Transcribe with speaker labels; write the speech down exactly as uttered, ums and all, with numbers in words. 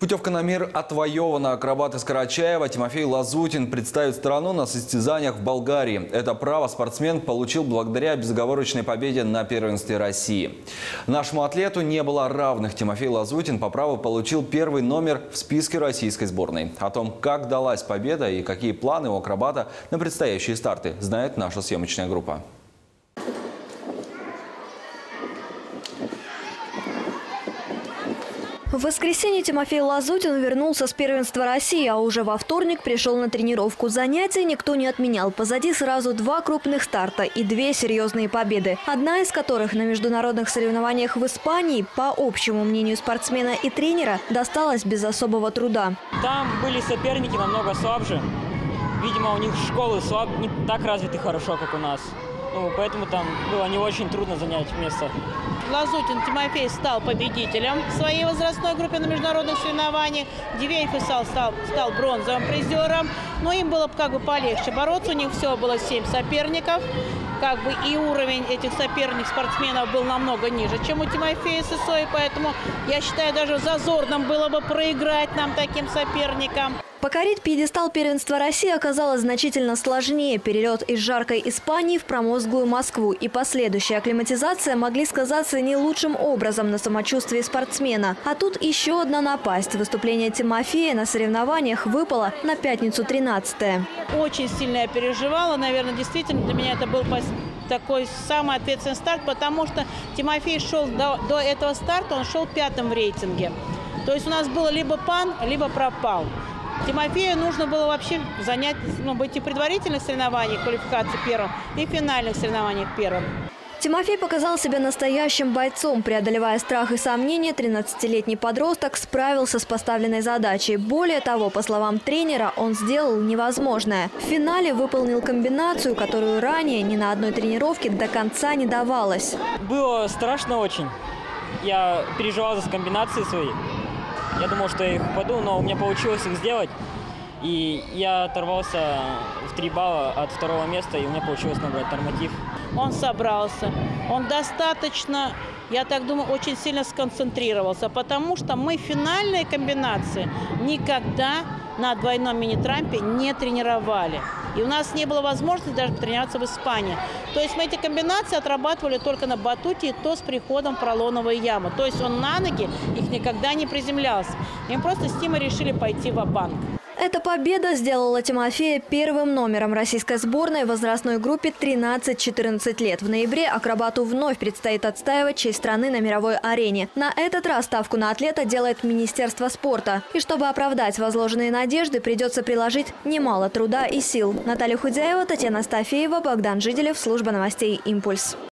Speaker 1: Путевка на мир отвоевана. Акробат из Карачаева Тимофей Лазутин представит страну на состязаниях в Болгарии. Это право спортсмен получил благодаря безоговорочной победе на первенстве России. Нашему атлету не было равных. Тимофей Лазутин по праву получил первый номер в списке российской сборной. О том, как далась победа и какие планы у акробата на предстоящие старты, знает наша съемочная группа.
Speaker 2: В воскресенье Тимофей Лазутин вернулся с первенства России, а уже во вторник пришел на тренировку. Занятий никто не отменял. Позади сразу два крупных старта и две серьезные победы. Одна из которых на международных соревнованиях в Испании, по общему мнению спортсмена и тренера, досталась без особого труда.
Speaker 3: Там были соперники намного слабже. Видимо, у них школы слаб... не так развиты хорошо, как у нас. Ну, поэтому там было не очень трудно занять место.
Speaker 4: Лазутин Тимофей стал победителем в своей возрастной группе на международных соревнованиях. Дивеев стал, стал, стал бронзовым призером. Но им было как бы полегче бороться. У них всего было семь соперников. Как бы и уровень этих соперников, спортсменов был намного ниже, чем у Тимофея с Исой. Поэтому я считаю, даже зазорным было бы проиграть нам таким соперникам.
Speaker 2: Покорить пьедестал первенства России оказалось значительно сложнее. Перелет из жаркой Испании в промозглую Москву и последующая акклиматизация могли сказаться не лучшим образом на самочувствии спортсмена. А тут еще одна напасть. Выступление Тимофея на соревнованиях выпало на пятницу тринадцатое.
Speaker 4: Очень сильно я переживала. Наверное, действительно для меня это был такой самый ответственный старт, потому что Тимофей шел до, до этого старта, он шел пятым в рейтинге. То есть у нас было либо пан, либо пропал. Тимофею нужно было вообще занять, ну, быть и в предварительных соревнованиях, квалификации первым, и в финальных соревнованиях первым.
Speaker 2: Тимофей показал себя настоящим бойцом. Преодолевая страх и сомнения, тринадцатилетний подросток справился с поставленной задачей. Более того, по словам тренера, он сделал невозможное. В финале выполнил комбинацию, которую ранее ни на одной тренировке до конца не давалось.
Speaker 3: Было страшно очень. Я переживал за комбинации свои. Я думал, что я их упаду, но у меня получилось их сделать. И я оторвался в три балла от второго места, и у меня получилось набрать норматив.
Speaker 4: Он собрался, он достаточно, я так думаю, очень сильно сконцентрировался, потому что мы финальные комбинации никогда на двойном мини-трампе не тренировали. И у нас не было возможности даже потренироваться в Испании. То есть мы эти комбинации отрабатывали только на батуте, и то с приходом в поролоновую яму. То есть он на ноги их никогда не приземлялся. И мы просто с Тимой решили пойти ва-банк.
Speaker 2: Эта победа сделала Тимофея первым номером российской сборной в возрастной группе тринадцать-четырнадцать лет. В ноябре акробату вновь предстоит отстаивать честь страны на мировой арене. На этот раз ставку на атлета делает Министерство спорта. И чтобы оправдать возложенные надежды, придется приложить немало труда и сил. Наталья Худяева, Татьяна Стафеева, Богдан Жиделев, служба новостей «Импульс».